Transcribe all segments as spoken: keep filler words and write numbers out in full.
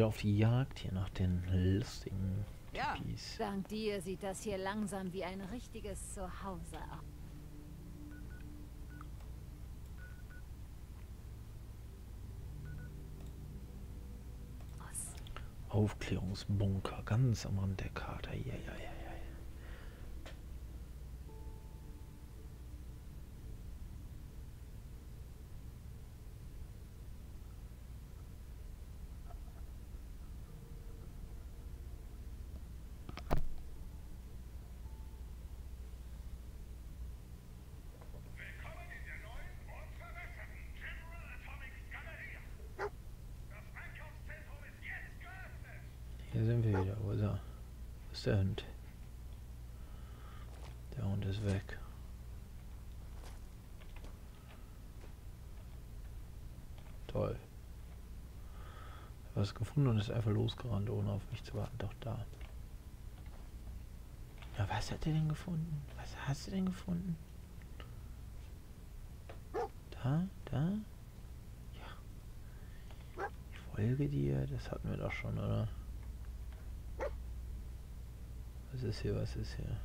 wieder auf die Jagd hier nach den lustigen Ja, Typis. dank dir sieht das hier langsam wie ein richtiges Zuhause aus. Aufklärungsbunker, ganz am Rand der Karte. Ja, ja, ja, ja. Hier sind wir wieder. Wo ist er? Wo ist der Hund? Der Hund ist weg. Toll. Was gefunden und ist einfach losgerannt, ohne auf mich zu warten. Doch da. Ja, was hat er denn gefunden? Was hast du denn gefunden? Da, da? Ja. Ich folge dir. Das hatten wir doch schon, oder? Was ist hier? Was ist hier?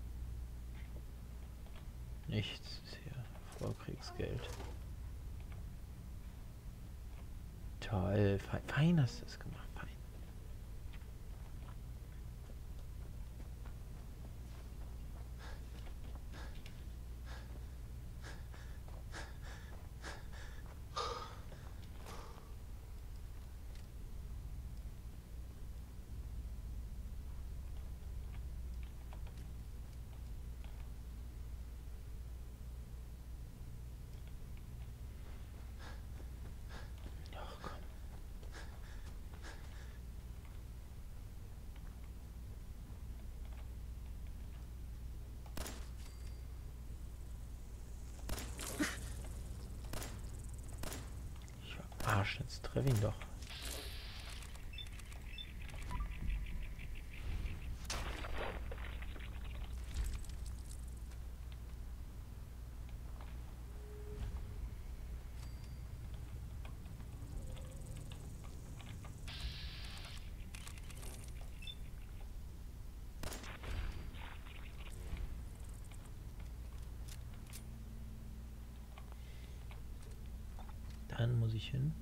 Nichts ist hier. Vorkriegsgeld. Toll. Fein, fein hast du es gemacht. Fein. Ach komm. Ich verarsch, jetzt treffe ihn doch. Dann muss ich hin.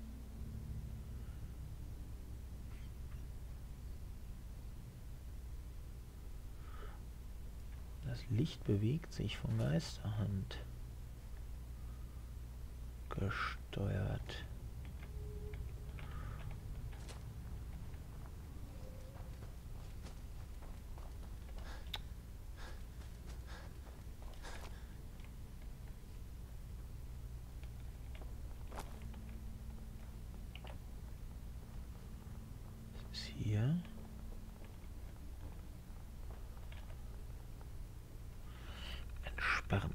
Das Licht bewegt sich von Geisterhand gesteuert. Was ist hier? Entsperren.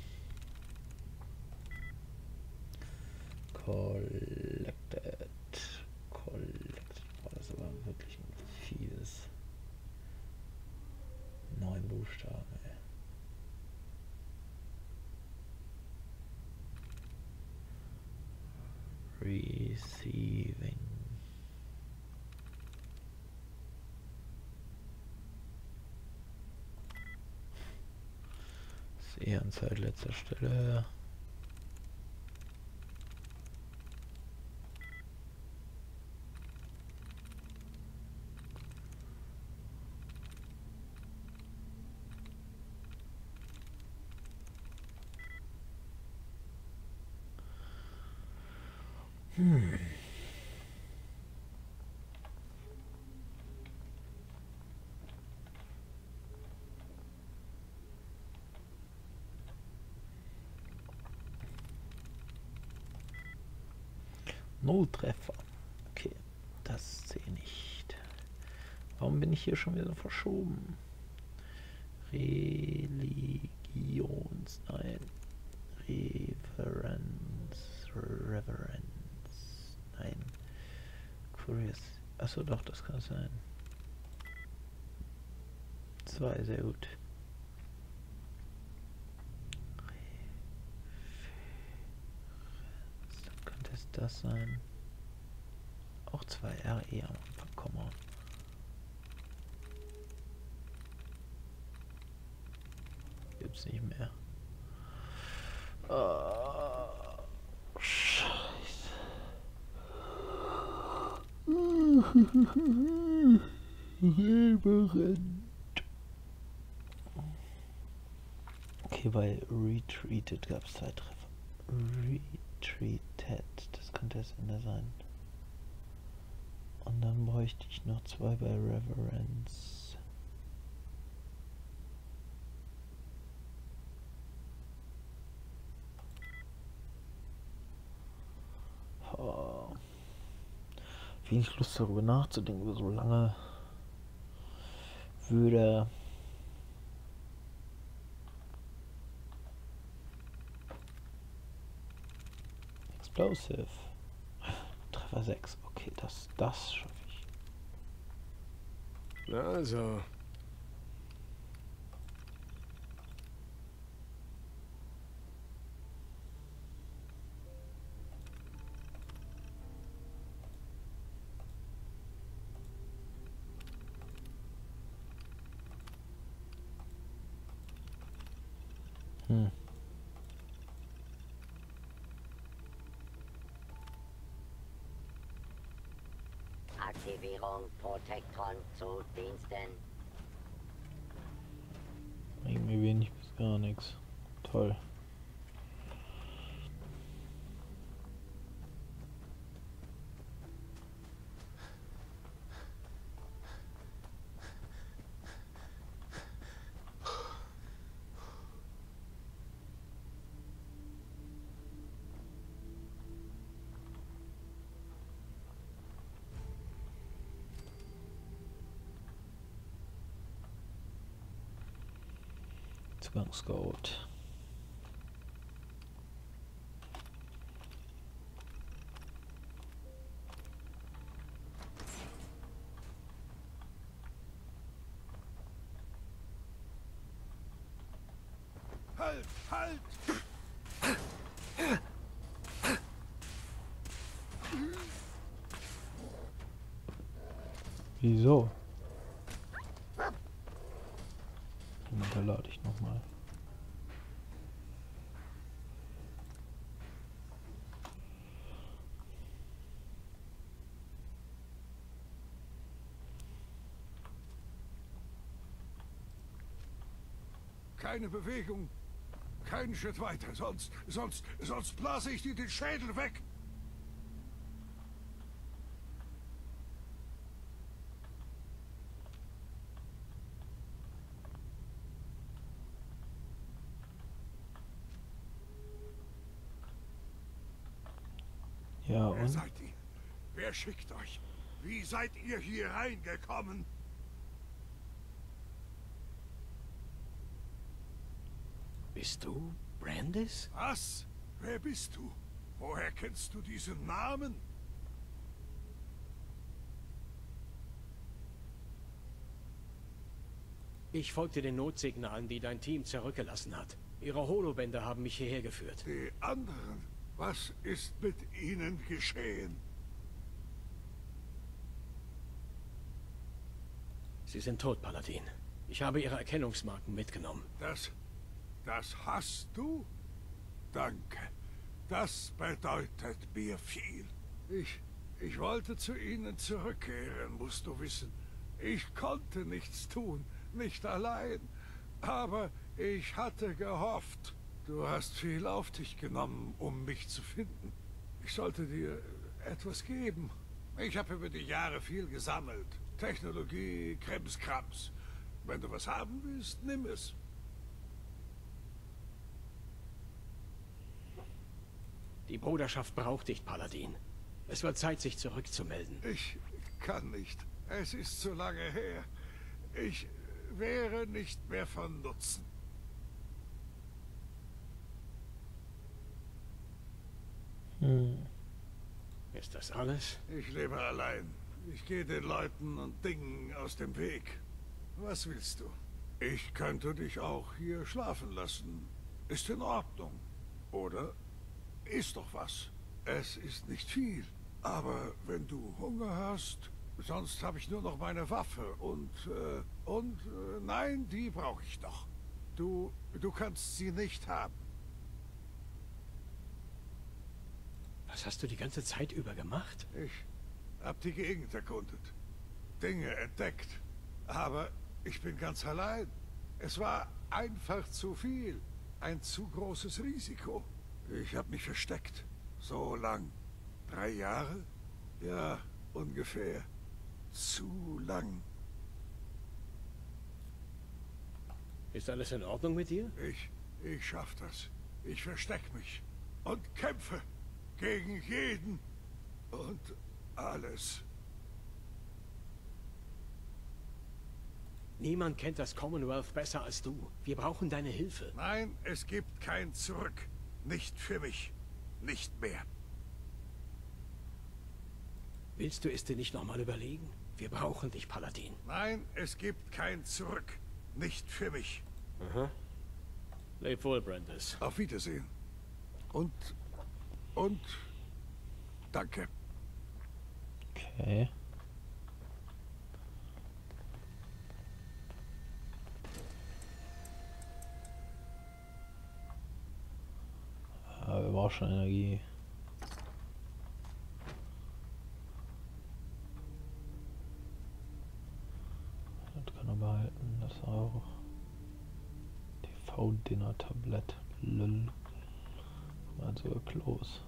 Collected. Collected. Boah, das ist aber wirklich ein fieses. Neun Buchstaben, ey. Receiving. Sehanzeit letzter Stelle. Hm. Nulltreffer. Okay, das sehe ich nicht. Warum bin ich hier schon wieder verschoben? Religions... Nein. Reverence. Reverence. Nein. Curious. Achso, doch, das kann sein. Zwei, sehr gut. Dann könnte es das sein. Auch zwei R E am Anfang, Komma. Gibt's nicht mehr. Oh, Scheiße. Okay, bei Retreated gab es zwei Treffer. Retreated, das könnte das Ende sein. Und dann bräuchte ich noch zwei bei Reverence. Oh. Wenig Lust darüber nachzudenken, so lange würde Explosive. Treffer sechs. Okay, das, das schaffe ich. Also. Hm. Aktivierung Protektron zu Diensten. Irgendwie wenig bis gar nichts. Toll. Zugangscode. Halt, halt! Wieso? Da lade ich nochmal. Keine Bewegung. Keinen Schritt weiter, sonst, sonst, sonst blase ich dir den Schädel weg. Ja, Wer und? seid ihr? Wer schickt euch? Wie seid ihr hier reingekommen? Bist du Brandis? Was? Wer bist du? Woher kennst du diesen Namen? Ich folgte den Notsignalen, die dein Team zurückgelassen hat. Ihre Holobänder haben mich hierher geführt. Die anderen? Was ist mit ihnen geschehen? Sie sind tot, Paladin. Ich habe ihre Erkennungsmarken mitgenommen. Das... das hast du? Danke. Das bedeutet mir viel. Ich... ich wollte zu ihnen zurückkehren, musst du wissen. Ich konnte nichts tun, nicht allein. Aber ich hatte gehofft. Du hast viel auf dich genommen, um mich zu finden. Ich sollte dir etwas geben. Ich habe über die Jahre viel gesammelt. Technologie, Krimskrams. Wenn du was haben willst, nimm es. Die Bruderschaft braucht dich, Paladin. Es wird Zeit, sich zurückzumelden. Ich kann nicht. Es ist zu lange her. Ich wäre nicht mehr von Nutzen. Hm. Ist das alles? Ich lebe allein. Ich gehe den Leuten und Dingen aus dem Weg. Was willst du? Ich könnte dich auch hier schlafen lassen. Ist in Ordnung. Oder? Ist doch was. Es ist nicht viel. Aber wenn du Hunger hast, sonst habe ich nur noch meine Waffe und, äh, und, äh, nein, die brauche ich noch. Du, du kannst sie nicht haben. Was hast du die ganze Zeit über gemacht? Ich hab die Gegend erkundet, Dinge entdeckt, aber ich bin ganz allein. Es war einfach zu viel, ein zu großes Risiko. Ich habe mich versteckt, so lang. Drei Jahre? Ja, ungefähr. Zu lang. Ist alles in Ordnung mit dir? Ich, ich schaff das. Ich versteck mich und kämpfe gegen jeden und alles. Niemand kennt das Commonwealth besser als du. Wir brauchen deine Hilfe. Nein, es gibt kein Zurück. Nicht für mich. Nicht mehr. Willst du es dir nicht nochmal überlegen? Wir brauchen dich, Paladin. Nein, es gibt kein Zurück. Nicht für mich. Aha. Leb wohl, Brandis. Auf Wiedersehen. Und... und... danke. Okay. Aber wir brauchen schon Energie. Das kann er behalten, das auch. T V-Dinner-Tablett. Lol. Also close.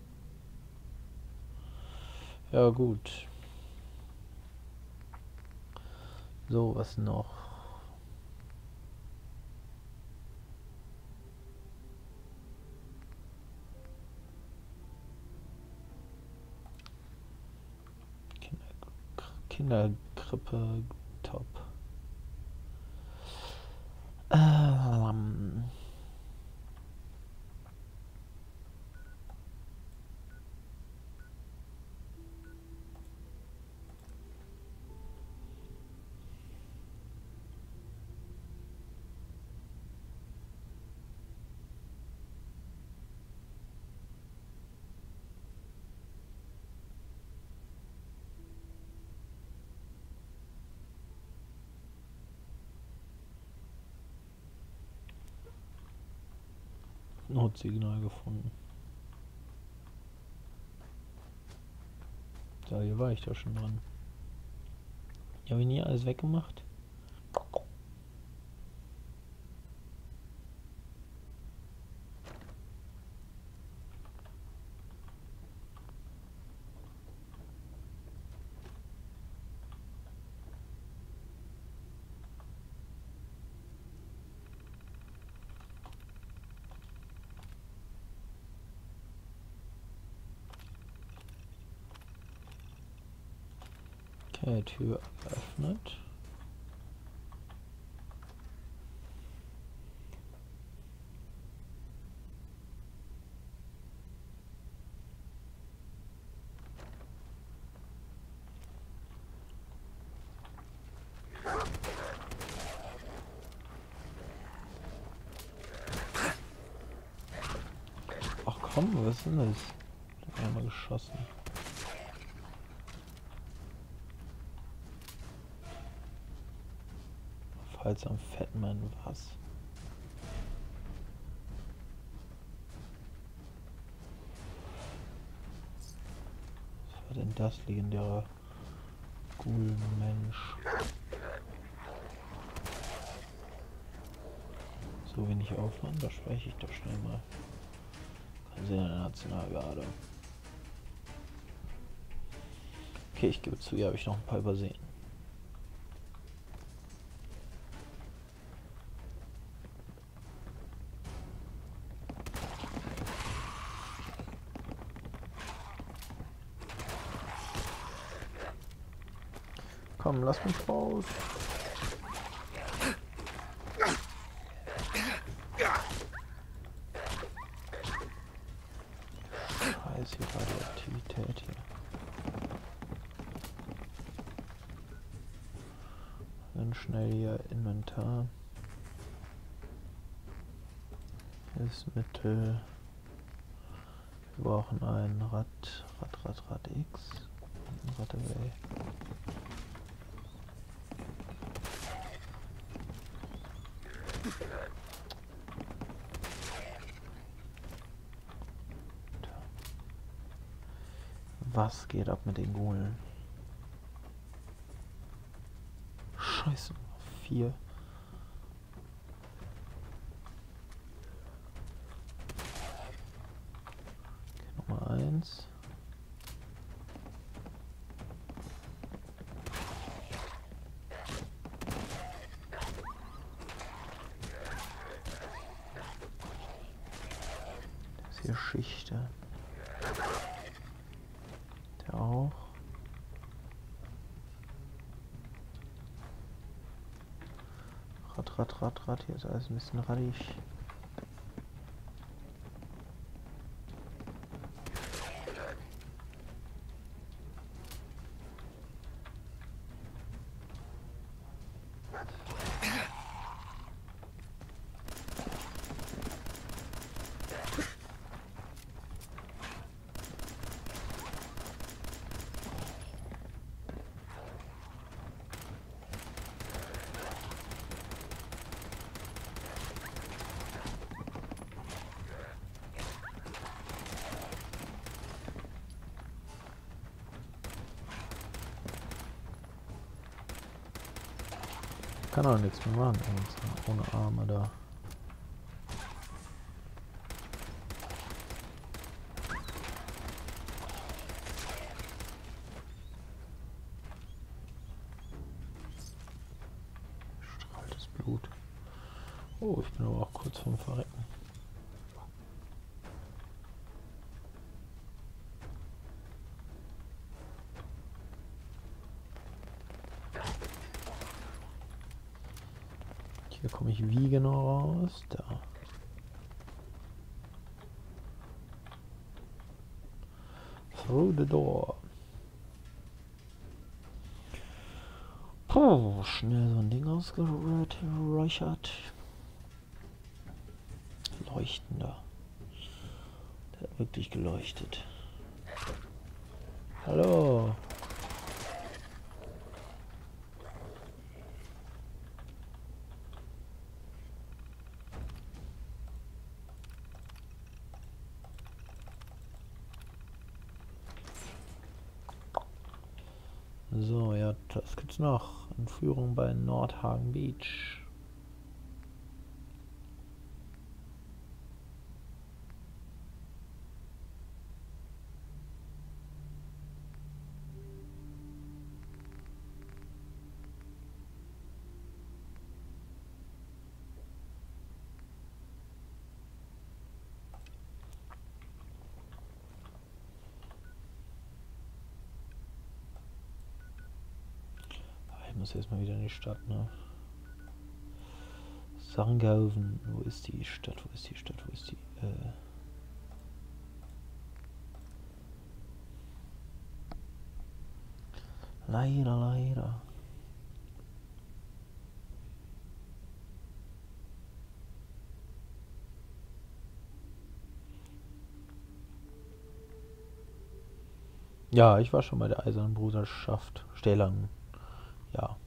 Ja gut. So, was noch? Kindergrippe top. Ähm. Notsignal gefunden. Da hier war ich doch schon dran. Habe ich nie alles weggemacht? Okay, Tür geöffnet. Ach komm, was ist denn das? Da haben wir geschossen. Falls am Fatman was. Was war denn das legendäre Ghoul-Mensch? So wenig Aufwand, da speichere ich doch schnell mal. Kann sehen in der Nationalgarde. Okay, ich gebe zu, hier habe ich noch ein paar übersehen. Komm, lass mich raus. Scheiße, hier war die Aktivität hier. Dann schnell hier Inventar. Hilfsmittel. Wir brauchen ein Rad. Rad, Rad, Rad X. Rad away. Was geht ab mit den Golen? Scheiße, vier. Okay, Nummer eins. Das ist hier Schichte. Der auch. Rad, Rad, Rad, Rad. Hier ist alles ein bisschen raddig. Kann auch nichts mehr machen, ohne Arme da. Strahltes Blut. Oh, ich bin aber auch kurz vorm Verrecken. Hier komme ich wie genau raus? Da. Through the door. Puh, schnell so ein Ding ausgeräuchert. Leuchtender. Der hat wirklich geleuchtet. Hallo. So, ja, das gibt's noch. Entführung bei Nordhagen Beach. Ich muss jetzt mal wieder in die Stadt, ne? Sarnghausen, wo ist die Stadt? Wo ist die Stadt? Wo ist die? Äh leider, leider. Ja, ich war schon bei der Eisernen Bruderschaft. Stählern. Ja.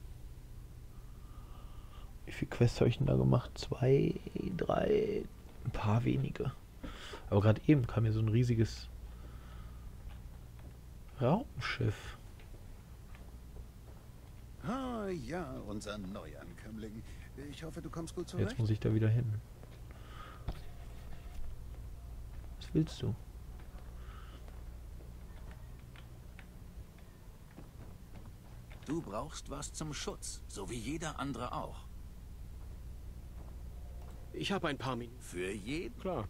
Wie viele Quests habe ich denn da gemacht? Zwei, drei, ein paar wenige. Aber gerade eben kam mir so ein riesiges Raumschiff. Ah ja, unser Neuankömmling. Ich hoffe, du kommst gut zurecht. Jetzt muss ich da wieder hin. Was willst du? Du brauchst was zum Schutz, so wie jeder andere auch. Ich habe ein paar Minuten. Für jeden? Klar.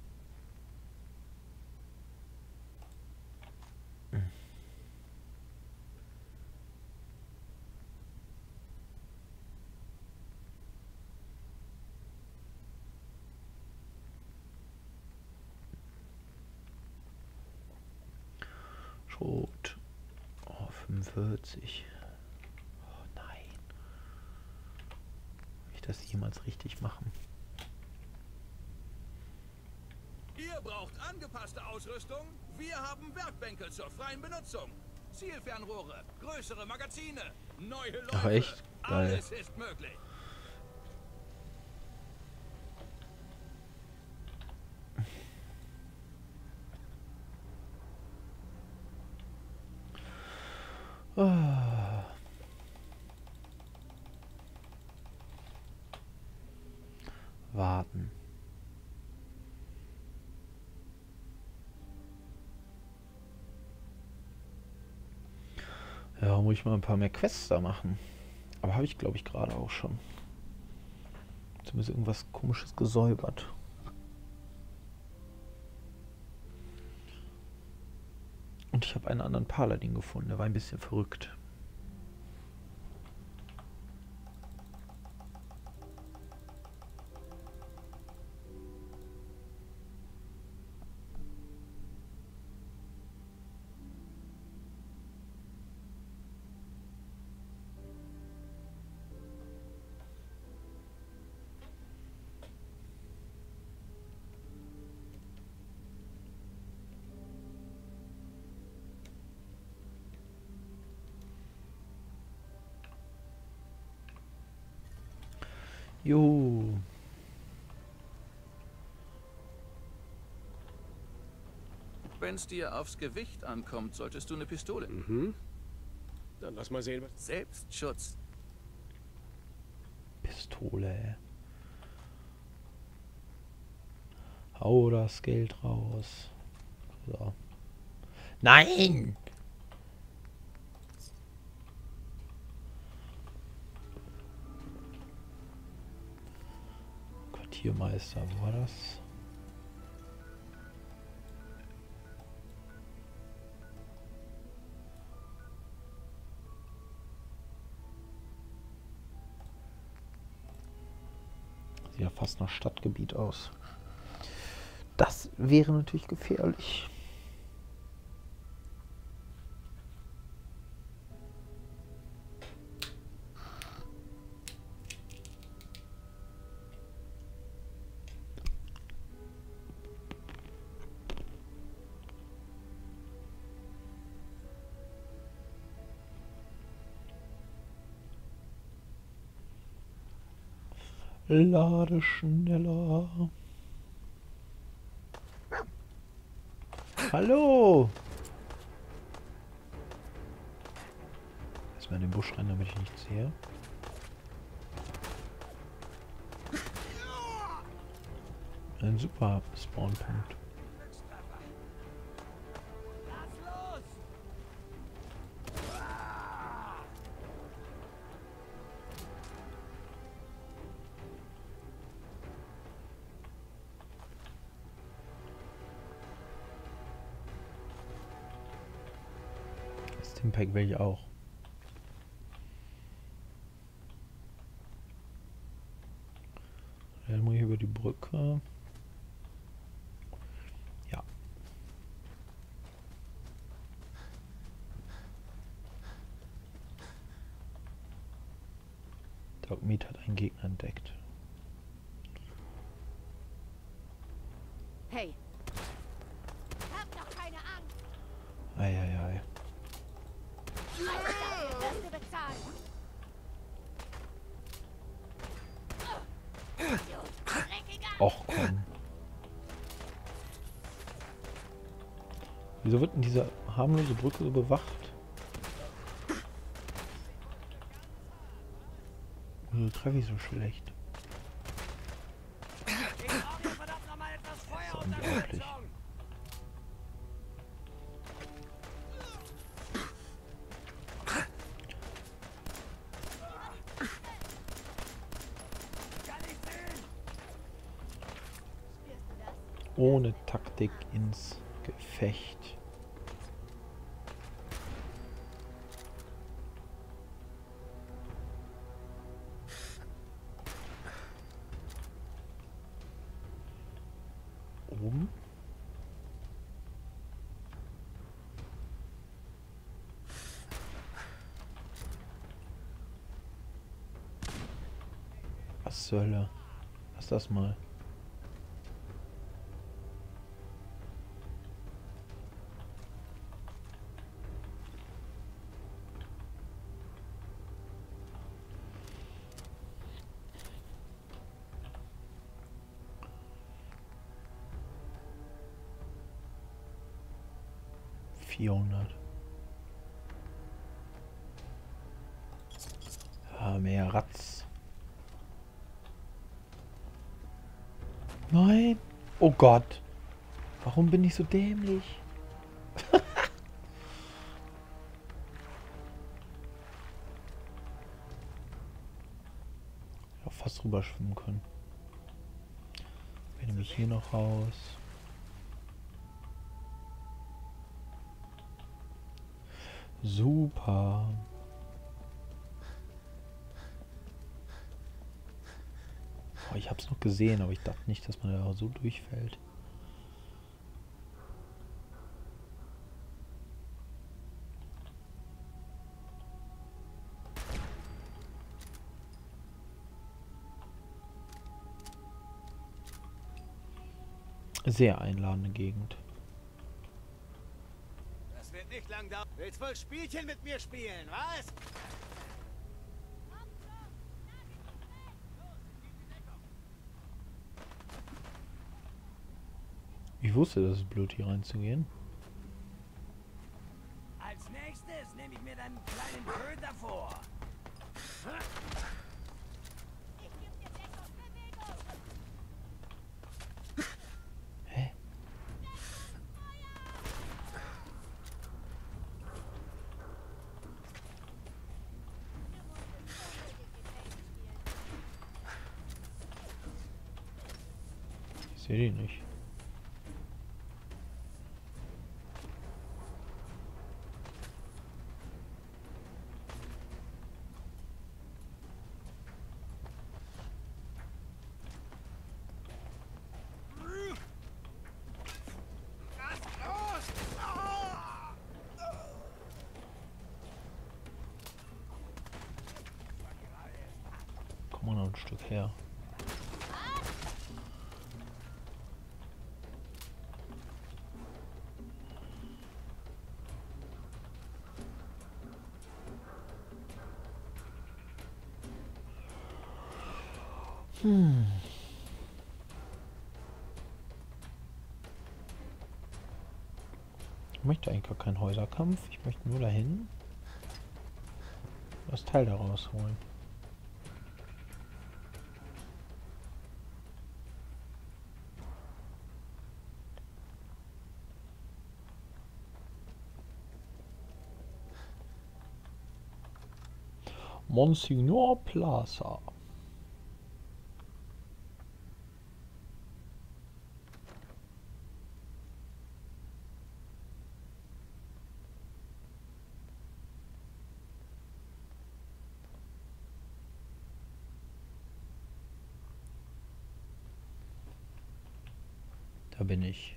Schrot. Oh, fünfundvierzig. Oh nein. Will ich das jemals richtig machen? Ihr braucht angepasste Ausrüstung? Wir haben Werkbänke zur freien Benutzung. Zielfernrohre, größere Magazine, neue Läufe. Ach, echt? Geil. Alles ist möglich. Ah. Warten. Ja, muss ich mal ein paar mehr Quests da machen. Aber habe ich, glaube ich, gerade auch schon. Zumindest irgendwas Komisches gesäubert. Und ich habe einen anderen Paladin gefunden, der war ein bisschen verrückt. Jo. Wenn es dir aufs Gewicht ankommt, solltest du eine Pistole. Mhm. Dann lass mal sehen, was... Selbstschutz. Pistole. Hau das Geld raus. So. Nein! Quartiermeister, wo war das? Sieht ja fast nach Stadtgebiet aus. Das wäre natürlich gefährlich. Lade schneller. Hallo! Erstmal in den Busch rein, damit ich nichts sehe. Ein super Spawnpunkt. Stimpack will ich auch. Dann muss ich über die Brücke. Ja. Dogmeat hat einen Gegner entdeckt. Hey. Hab doch keine Angst. Eieiei. Dafür wirst du bezahlen. Och komm. Wieso wird denn diese harmlose Brücke so bewacht? Wieso treffe ich so schlecht? Das ist unglaublich. Ohne Taktik ins Gefecht. Oben. Was zur Hölle? Lass das mal. vierhundert. Ja, mehr Ratz. Nein! Oh Gott! Warum bin ich so dämlich? Ich hätte fast rüber schwimmen können. Ich nehme mich hier noch raus. Super. Oh, ich habe es noch gesehen, aber ich dachte nicht, dass man da so durchfällt. Sehr einladende Gegend. Das wird nicht lang dauern. Willst wohl Spielchen mit mir spielen, was? Ich wusste, dass es blöd hier reinzugehen. Als nächstes nehme ich mir deinen kleinen Köter vor. Hä? Ich sehe die nicht. Komm mal noch ein Stück her. Hm. Ich möchte eigentlich gar keinen Häuserkampf. Ich möchte nur dahin das Teil daraus holen. Monsignor Plaza. Da bin ich.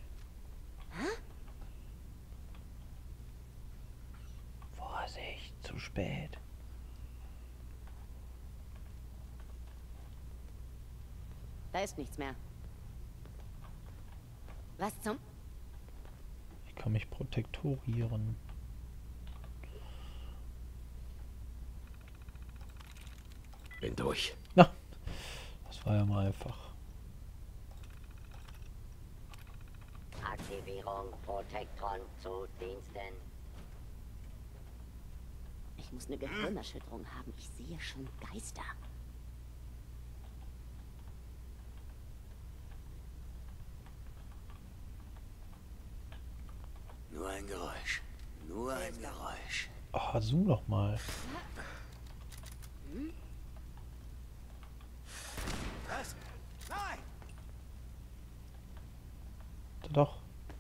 Vorsicht, zu spät. Da ist nichts mehr. Was zum? Ich kann mich protektorieren. Bin durch. Na, das war ja mal einfach. Aktivierung Protektron zu Diensten. Ich muss eine Gehirnerschütterung haben. Ich sehe schon Geister. Nur ein Geräusch. Nur ein Geräusch. Ah, zoom doch mal. Was? Nein! Doch.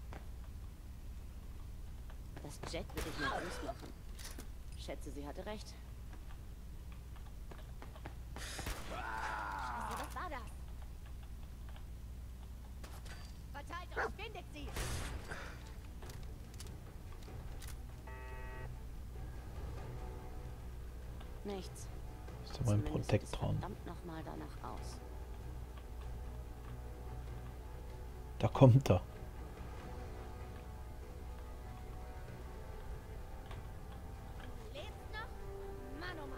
Das Jet würde ich nervös machen. Schätze, sie hatte recht. Scheiße, was war das? Verteilt euch, bindet sie! Nichts. Das ist ja mein Zumindest sieht es Protektron. verdammt nochmal danach aus. Da kommt er. Lebt noch? Mann, oh Mann!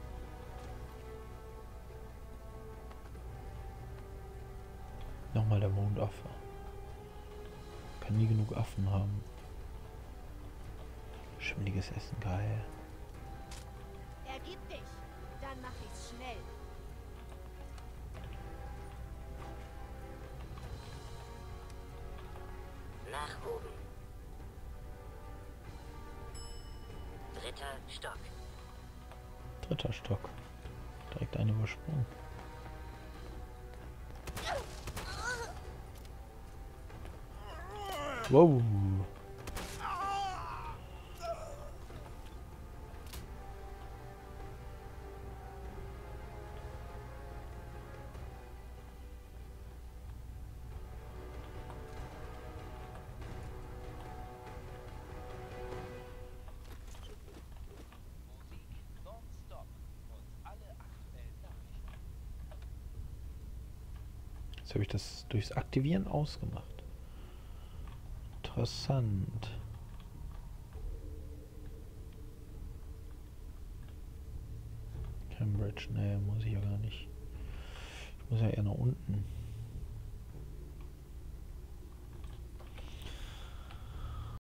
Nochmal der Mondaffe. Kann nie genug Affen haben. Schimmliges Essen, geil. Ergib dich, dann mach ich's schnell. Nach oben. Dritter Stock. Dritter Stock. Direkt einen übersprungen. Wow. Jetzt habe ich das durchs Aktivieren ausgemacht. Interessant. Cambridge, ne, muss ich ja gar nicht. Ich muss ja eher nach unten.